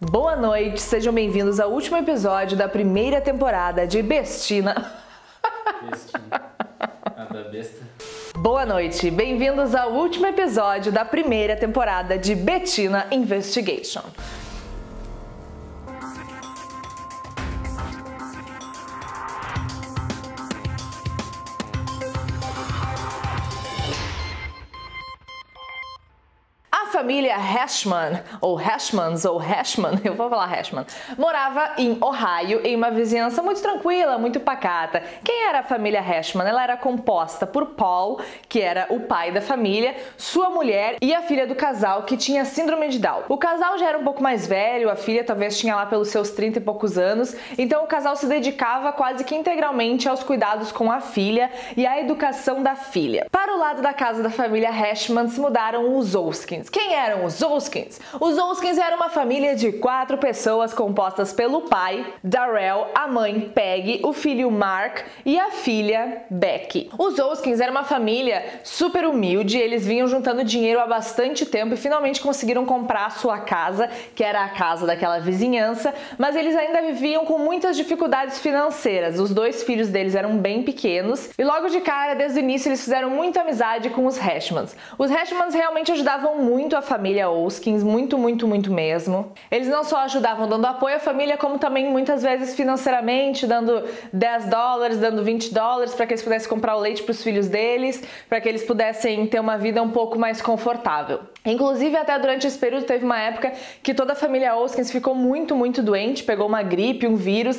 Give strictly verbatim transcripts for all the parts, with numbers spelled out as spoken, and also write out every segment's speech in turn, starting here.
Boa noite, sejam bem-vindos ao último episódio da primeira temporada de Bestina. Bestina. A da besta. Boa noite, bem-vindos ao último episódio da primeira temporada de Bettina Investigation. A família Hashman, ou Hashmans, ou Hashman, eu vou falar Hashman, morava em Ohio, em uma vizinhança muito tranquila, muito pacata. Quem era a família Hashman? Ela era composta por Paul, que era o pai da família, sua mulher e a filha do casal, que tinha síndrome de Down. O casal já era um pouco mais velho, a filha talvez tinha lá pelos seus trinta e poucos anos, então o casal se dedicava quase que integralmente aos cuidados com a filha e à educação da filha. Para o lado da casa da família Hashman se mudaram os Olskins. Quem eram os Olskins? Os Olskins eram uma família de quatro pessoas compostas pelo pai, Darrell, a mãe, Peggy, o filho Mark e a filha, Becky. Os Olskins eram uma família super humilde, eles vinham juntando dinheiro há bastante tempo e finalmente conseguiram comprar a sua casa, que era a casa daquela vizinhança, mas eles ainda viviam com muitas dificuldades financeiras. Os dois filhos deles eram bem pequenos e logo de cara, desde o início, eles fizeram muita amizade com os Hashmans. Os Hashmans realmente ajudavam muito a família Olskins, muito, muito, muito mesmo. Eles não só ajudavam dando apoio à família, como também muitas vezes financeiramente, dando dez dólares, dando vinte dólares para que eles pudessem comprar o leite para os filhos deles, para que eles pudessem ter uma vida um pouco mais confortável. Inclusive, até durante esse período teve uma época que toda a família Olskins ficou muito, muito doente, pegou uma gripe, um vírus,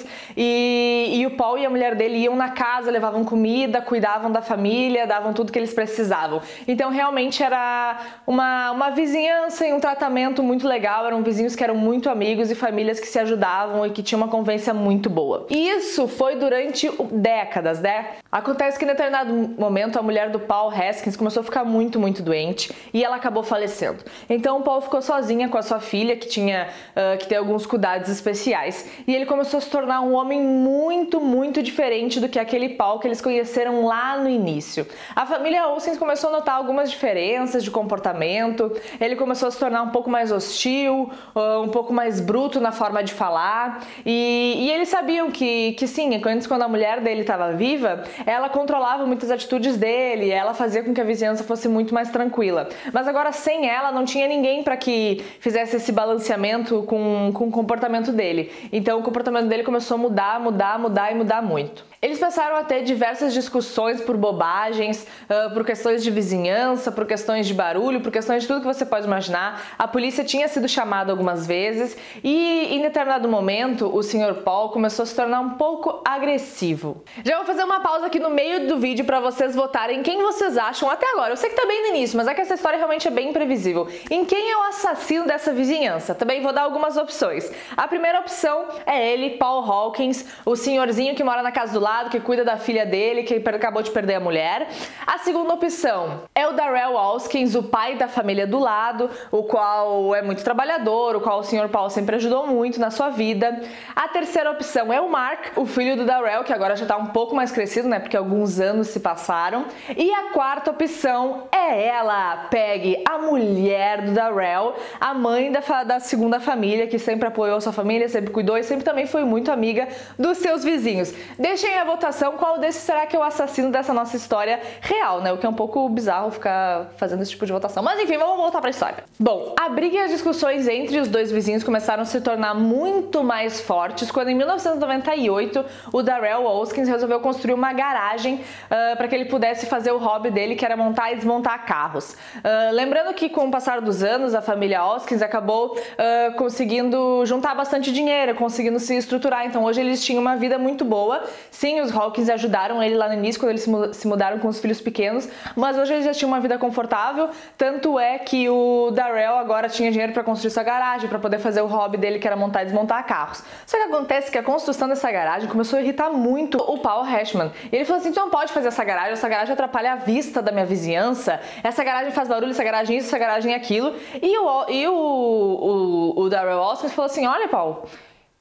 e, e o Paul e a mulher dele iam na casa, levavam comida, cuidavam da família, davam tudo que eles precisavam. Então, realmente era uma, uma vizinhança e um tratamento muito legal, eram vizinhos que eram muito amigos e famílias que se ajudavam e que tinham uma convivência muito boa. E isso foi durante décadas, né? Acontece que em determinado momento a mulher do Paul Haskins começou a ficar muito, muito doente e ela acabou falecendo. Então o Paul ficou sozinha com a sua filha, que tinha uh, que ter alguns cuidados especiais, e ele começou a se tornar um homem muito, muito diferente do que aquele Paul que eles conheceram lá no início. A família Olskins começou a notar algumas diferenças de comportamento, ele começou a se tornar um pouco mais hostil, uh, um pouco mais bruto na forma de falar, e, e eles sabiam que, que sim, antes quando a mulher dele estava viva, ela controlava muitas atitudes dele, ela fazia com que a vizinhança fosse muito mais tranquila. Mas agora sem ela não tinha ninguém para que fizesse esse balanceamento com, com o comportamento dele. Então o comportamento dele começou a mudar, mudar, mudar e mudar muito. Eles passaram a ter diversas discussões por bobagens, uh, por questões de vizinhança, por questões de barulho, por questões de tudo que você pode imaginar. A polícia tinha sido chamada algumas vezes e em determinado momento o senhor Paul começou a se tornar um pouco agressivo. Já vou fazer uma pausa aqui no meio do vídeo para vocês votarem quem vocês acham até agora. Eu sei que tá bem no início, mas é que essa história realmente é bem imprevisível. Em quem é o assassino dessa vizinhança? Também vou dar algumas opções. A primeira opção é ele, Paul Hawkins, o senhorzinho que mora na casa do lado, que cuida da filha dele, que acabou de perder a mulher. A segunda opção é o Darrell Olskins, o pai da família do lado, o qual é muito trabalhador, o qual o senhor Paul sempre ajudou muito na sua vida. A terceira opção é o Mark, o filho do Darrell, que agora já está um pouco mais crescido, né, porque alguns anos se passaram. E a quarta opção é ela, Peggy, a mulher do Darrell, a mãe da, da segunda família, que sempre apoiou sua família, sempre cuidou e sempre também foi muito amiga dos seus vizinhos. Deixem a votação qual desses será que é o assassino dessa nossa história real, né? O que é um pouco bizarro ficar fazendo esse tipo de votação. Mas enfim, vamos voltar pra história. Bom, a briga e as discussões entre os dois vizinhos começaram a se tornar muito mais fortes quando em mil novecentos e noventa e oito o Darrell Olskins resolveu construir uma garagem uh, para que ele pudesse fazer o hobby dele, que era montar e desmontar carros. Uh, lembrando que com o passar dos anos a família Olskins acabou uh, conseguindo juntar bastante dinheiro, conseguindo se estruturar, então hoje eles tinham uma vida muito boa. Sim, os Hawkins ajudaram ele lá no início quando eles se mudaram com os filhos pequenos, mas hoje eles já tinham uma vida confortável, tanto é que o Darrell agora tinha dinheiro para construir sua garagem, para poder fazer o hobby dele, que era montar e desmontar carros. Só que acontece que a construção dessa garagem começou a irritar muito o Paul Hashman. E ele falou assim: tu não pode fazer essa garagem, essa garagem atrapalha a vista da minha vizinhança, essa garagem faz barulho, essa garagem isso, essa garagem aquilo. E o, e o, o, o Darrell Olskins falou assim: olha, Paul,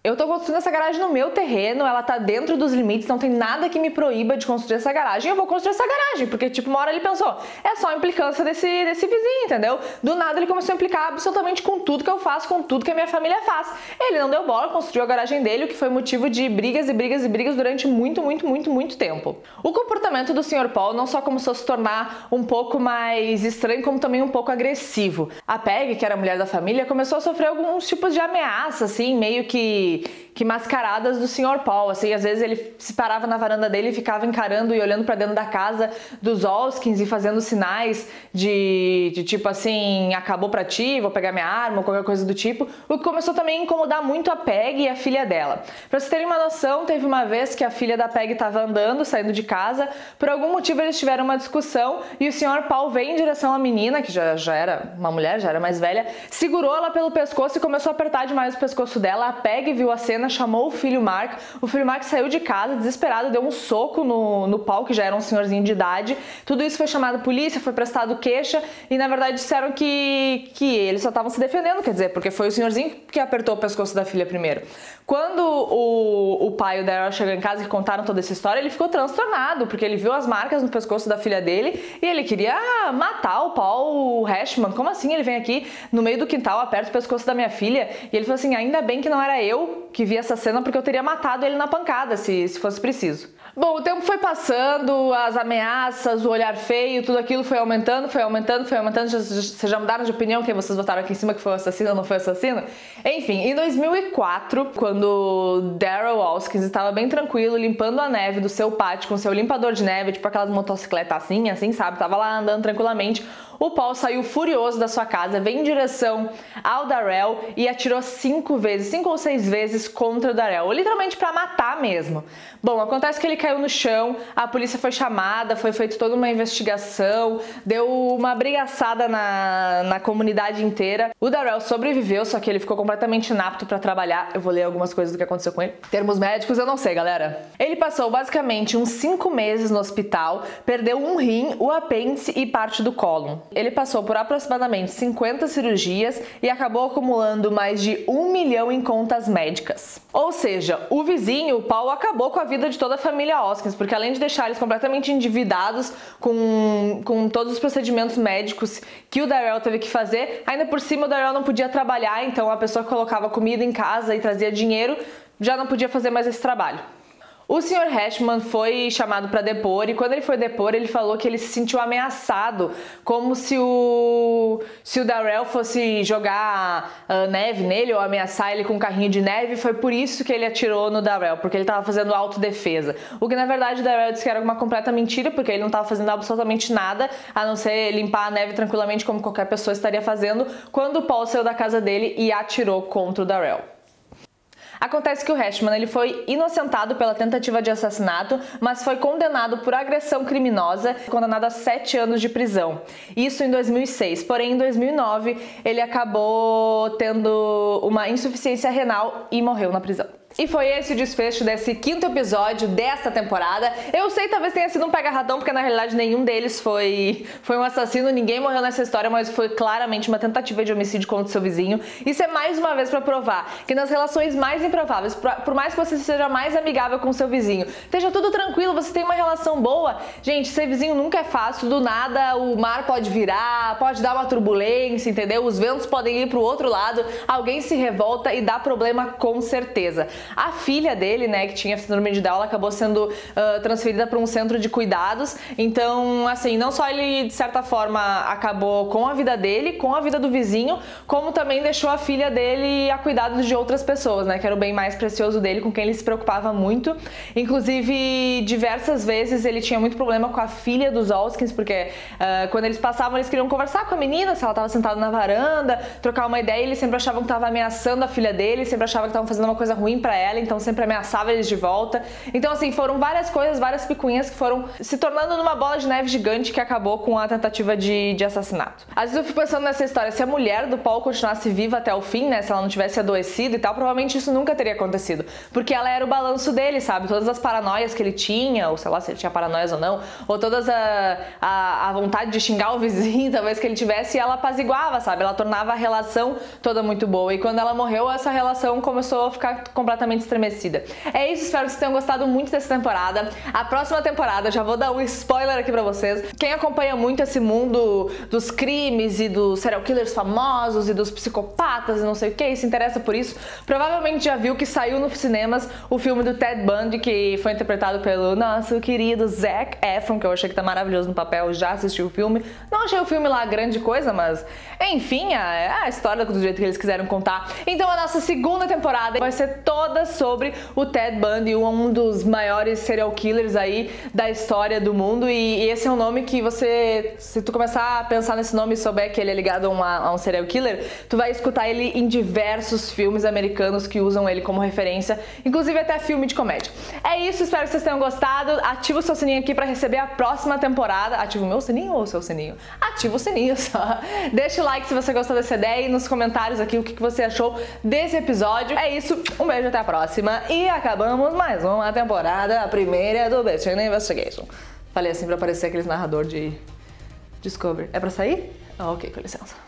Eu tô construindo essa garagem no meu terreno, ela tá dentro dos limites, não tem nada que me proíba de construir essa garagem, eu vou construir essa garagem, porque tipo, uma hora ele pensou, é só a implicância desse, desse vizinho, entendeu? Do nada ele começou a implicar absolutamente com tudo que eu faço, com tudo que a minha família faz. Ele não deu bola, construiu a garagem dele, o que foi motivo de brigas e brigas e brigas durante muito, muito, muito, muito tempo. O comportamento do senhor Paul não só começou a se tornar um pouco mais estranho, como também um pouco agressivo. A Peg, que era a mulher da família, começou a sofrer alguns tipos de ameaça, assim, meio que que mascaradas do senhor Paul, assim, às vezes ele se parava na varanda dele e ficava encarando e olhando pra dentro da casa dos Olskins e fazendo sinais de, de tipo assim, acabou pra ti, vou pegar minha arma ou qualquer coisa do tipo, o que começou também a incomodar muito a Peg e a filha dela. Pra vocês terem uma noção, teve uma vez que a filha da Peg tava andando, saindo de casa, por algum motivo eles tiveram uma discussão e o senhor Paul veio em direção à menina, que já, já era uma mulher, já era mais velha, segurou ela pelo pescoço e começou a apertar demais o pescoço dela. A Peg viu a cena, chamou o filho Mark, o filho Mark saiu de casa desesperado, deu um soco no, no Paul, que já era um senhorzinho de idade. Tudo isso foi chamado a polícia, foi prestado queixa e na verdade disseram que, que eles só estavam se defendendo, quer dizer, porque foi o senhorzinho que apertou o pescoço da filha primeiro. Quando o, o pai e o Daryl chegou em casa e contaram toda essa história, ele ficou transtornado, porque ele viu as marcas no pescoço da filha dele e ele queria matar o Paul Hashman. Como assim ele vem aqui no meio do quintal, aperta o pescoço da minha filha? E ele falou assim, ainda bem que não era eu que vi essa cena, porque eu teria matado ele na pancada, se, se fosse preciso. Bom, o tempo foi passando, as ameaças, o olhar feio, tudo aquilo foi aumentando, foi aumentando, foi aumentando. Vocês já mudaram de opinião? Quem vocês votaram aqui em cima que foi o assassino ou não foi o assassino? Enfim, em dois mil e quatro, quando Daryl Olskins estava bem tranquilo, limpando a neve do seu pátio com seu limpador de neve, tipo aquelas motocicletas assim, assim, sabe? Tava lá andando tranquilamente. O Paul saiu furioso da sua casa, veio em direção ao Daryl e atirou cinco vezes, cinco ou seis vezes contra o Daryl, literalmente pra matar mesmo. Bom, acontece que ele caiu no chão, a polícia foi chamada, foi feita toda uma investigação, deu uma brigaçada na, na comunidade inteira. O Daryl sobreviveu, só que ele ficou completamente inapto pra trabalhar. Eu vou ler algumas coisas do que aconteceu com ele. Termos médicos eu não sei, galera. Ele passou basicamente uns cinco meses no hospital, perdeu um rim, o apêndice e parte do cólon. Ele passou por aproximadamente cinquenta cirurgias e acabou acumulando mais de um milhão em contas médicas. Ou seja, o vizinho, o Paul, acabou com a vida de toda a família Olskins, porque além de deixar eles completamente endividados com, com todos os procedimentos médicos que o Daryl teve que fazer, ainda por cima o Daryl não podia trabalhar, então a pessoa que colocava comida em casa e trazia dinheiro já não podia fazer mais esse trabalho. O senhor Hashman foi chamado para depor e quando ele foi depor ele falou que ele se sentiu ameaçado, como se o, se o Daryl fosse jogar uh, neve nele ou ameaçar ele com um carrinho de neve. Foi por isso que ele atirou no Daryl, porque ele estava fazendo autodefesa. O que na verdade o Daryl disse que era uma completa mentira, porque ele não estava fazendo absolutamente nada, a não ser limpar a neve tranquilamente como qualquer pessoa estaria fazendo, quando o Paul saiu da casa dele e atirou contra o Daryl. Acontece que o Hashman ele foi inocentado pela tentativa de assassinato, mas foi condenado por agressão criminosa, condenado a sete anos de prisão. Isso em dois mil e seis, porém em dois mil e nove ele acabou tendo uma insuficiência renal e morreu na prisão. E foi esse o desfecho desse quinto episódio desta temporada. Eu sei, talvez tenha sido um pega-ratão, porque na realidade nenhum deles foi, foi um assassino, ninguém morreu nessa história, mas foi claramente uma tentativa de homicídio contra o seu vizinho. Isso é mais uma vez pra provar que nas relações mais improváveis, por mais que você seja mais amigável com o seu vizinho, esteja tudo tranquilo, você tem uma relação boa, gente, ser vizinho nunca é fácil, do nada o mar pode virar, pode dar uma turbulência, entendeu? Os ventos podem ir pro outro lado, alguém se revolta e dá problema com certeza. A filha dele, né, que tinha síndrome de Down, ela acabou sendo uh, transferida para um centro de cuidados. Então, assim, não só ele, de certa forma, acabou com a vida dele, com a vida do vizinho, como também deixou a filha dele a cuidado de outras pessoas, né, que era o bem mais precioso dele, com quem ele se preocupava muito. Inclusive, diversas vezes ele tinha muito problema com a filha dos Olskins, porque uh, quando eles passavam, eles queriam conversar com a menina, se ela estava sentada na varanda, trocar uma ideia, e eles sempre achavam que estava ameaçando a filha dele, sempre achavam que estavam fazendo uma coisa ruim para pra ela, então sempre ameaçava eles de volta. Então assim, foram várias coisas, várias picuinhas que foram se tornando numa bola de neve gigante que acabou com a tentativa de, de assassinato. Às vezes eu fico pensando nessa história, se a mulher do Paul continuasse viva até o fim, né, se ela não tivesse adoecido e tal, provavelmente isso nunca teria acontecido, porque ela era o balanço dele, sabe? Todas as paranoias que ele tinha, ou sei lá se ele tinha paranoias ou não, ou todas a, a, a vontade de xingar o vizinho, talvez que ele tivesse, ela apaziguava, sabe? Ela tornava a relação toda muito boa, e quando ela morreu, essa relação começou a ficar completamente estremecida. É isso, espero que vocês tenham gostado muito dessa temporada. A próxima temporada, já vou dar um spoiler aqui pra vocês, quem acompanha muito esse mundo dos crimes e dos serial killers famosos e dos psicopatas e não sei o que, se interessa por isso, provavelmente já viu que saiu nos cinemas o filme do Ted Bundy, que foi interpretado pelo nosso querido Zac Efron, que eu achei que tá maravilhoso no papel, já assisti o filme, não achei o filme lá grande coisa, mas enfim, a, a história do jeito que eles quiseram contar. Então a nossa segunda temporada vai ser toda sobre o Ted Bundy, um dos maiores serial killers aí da história do mundo, e, e esse é um nome que você, se tu começar a pensar nesse nome e souber que ele é ligado a, uma, a um serial killer, tu vai escutar ele em diversos filmes americanos que usam ele como referência, inclusive até filme de comédia. É isso, espero que vocês tenham gostado. Ativa o seu sininho aqui pra receber a próxima temporada. Ativa o meu sininho ou o seu sininho? Ativa o sininho só. Deixa o like se você gostou dessa ideia e nos comentários aqui o que você achou desse episódio. É isso, um beijo, até a próxima e acabamos mais uma temporada, a primeira do Bettina Investigation. Falei assim pra parecer aqueles narrador de Discovery. É pra sair? Ah, ok, com licença.